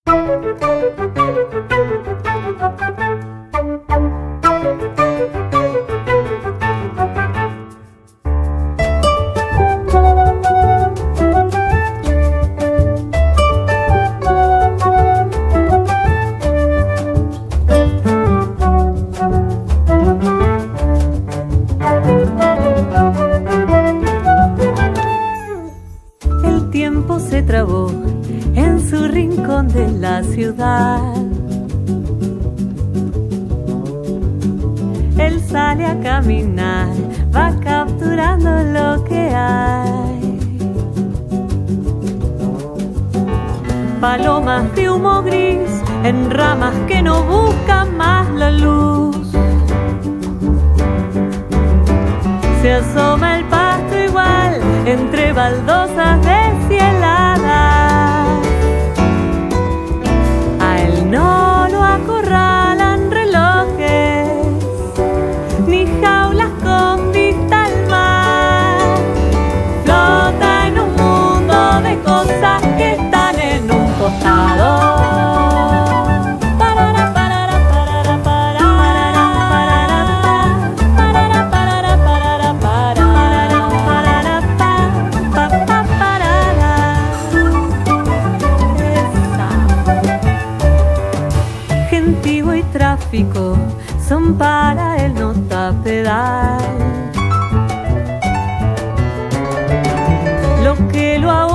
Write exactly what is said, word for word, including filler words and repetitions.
Se trabó en su rincón de la ciudad. Él sale a caminar, va capturando lo que hay. Palomas de humo gris en ramas que no buscan más la luz. Se asoma el pasto igual entre baldosas deshieladas. A él no lo acorralan relojes ni jaulas con vista al mar. Flota en un mundo de cosas que están en un costado. Tráfico son para el nota pedal. Lo que lo